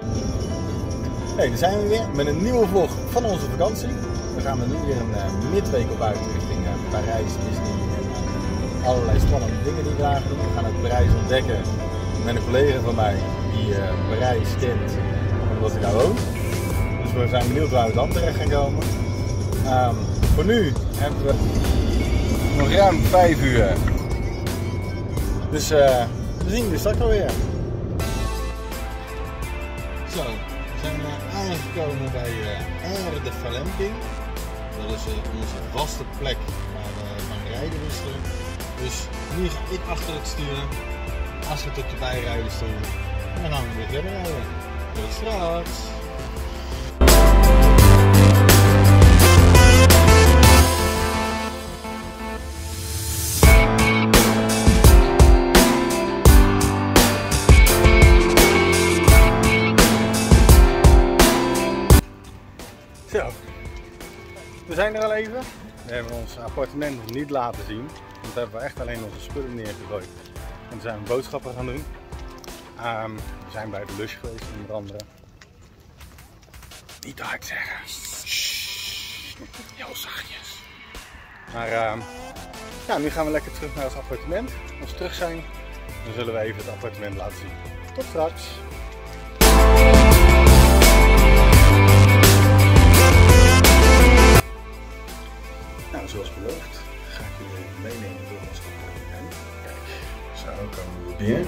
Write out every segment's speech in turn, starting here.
Hey, daar zijn we weer met een nieuwe vlog van onze vakantie. We gaan er nu weer een midweek op uit richting Parijs, Disney en allerlei spannende dingen die we daar gaan doen. We gaan ook Parijs ontdekken met een collega van mij die Parijs kent omdat hij daar woont. Dus we zijn benieuwd waar we dan terecht gaan komen. Voor nu hebben we nog ruim 5 uur. Dus we zien je straks alweer. Zo, we zijn aangekomen bij Aire de Valemping. Dat is onze vaste plek waar we gaan rijden wisselen. Dus nu ga ik achter het sturen. Astrid op de bijrijdenstoel. En dan gaan we weer verder rijden. Tot straks! Zo, we zijn er al even. We hebben ons appartement nog niet laten zien. Want we hebben echt alleen onze spullen neergegooid. En toen zijn we boodschappen gaan doen. We zijn bij de Lush geweest onder andere. Niet te hard zeggen. Shhh. Heel zachtjes. Maar ja, nu gaan we lekker terug naar ons appartement. Als we terug zijn, dan zullen we even het appartement laten zien. Tot straks. Nou, zoals beloofd ga ik jullie even meenemen door ons appartement. Kijk, zo komen we weer.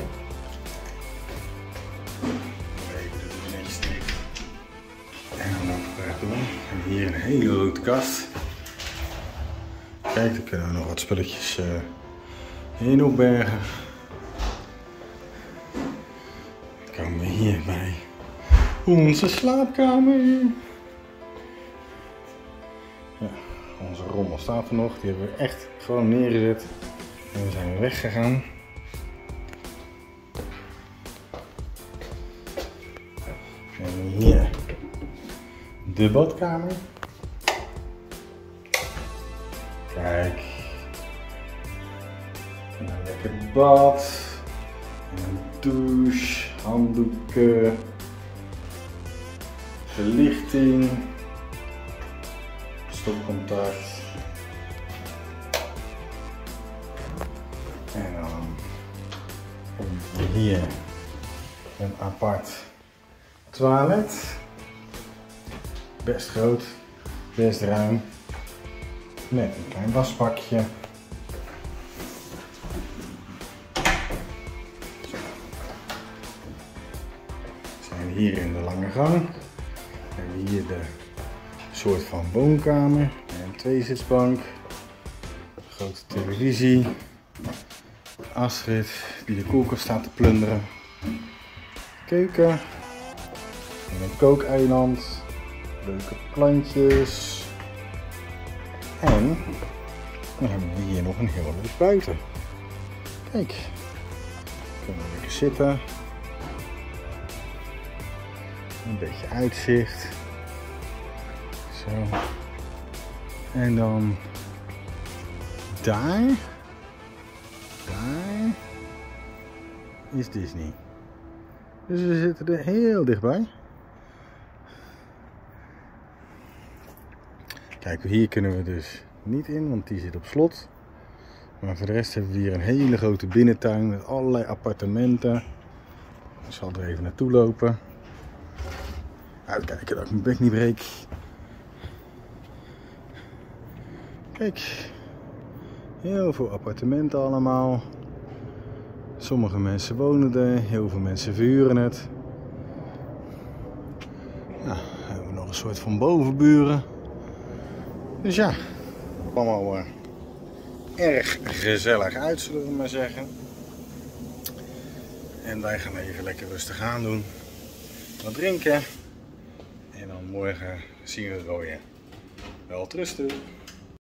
Even de deur netjes dicht. En dan lopen we doen. En hier een hele grote kast. Kijk, daar kunnen we nog wat spulletjes in opbergen. Dan komen we hier bij onze slaapkamer. Ja, onze rommel staat er nog. Die hebben we echt gewoon neergezet. En we zijn weer weggegaan. En hier de badkamer. Kijk. En een lekker bad. En een douche. Handdoeken. Verlichting. Stopcontact. En dan hebben we hier een apart toilet. Best groot, best ruim. Met een klein wasbakje. We zijn hier in de lange gang. We hebben hier de soort van woonkamer. Een tweezitsbank. Grote televisie. Astrid die de koelkast staat te plunderen. Keuken. En een kookeiland. Leuke plantjes. En dan hebben we hier nog een heel leuk buiten. Kijk. Kunnen we lekker zitten. Een beetje uitzicht. Zo. En dan daar is Disney. Dus we zitten er heel dichtbij. Kijk, hier kunnen we dus niet in, want die zit op slot. Maar voor de rest hebben we hier een hele grote binnentuin met allerlei appartementen. Ik zal er even naartoe lopen. Uitkijken dat ik mijn bek niet breek. Kijk, heel veel appartementen allemaal. Sommige mensen wonen er, heel veel mensen verhuren het. Nou, dan hebben we nog een soort van bovenburen. Dus ja, allemaal erg gezellig uit, zullen we maar zeggen. En wij gaan even lekker rustig aan doen. Wat drinken. En dan morgen zien we het wel weer. Wel trusten.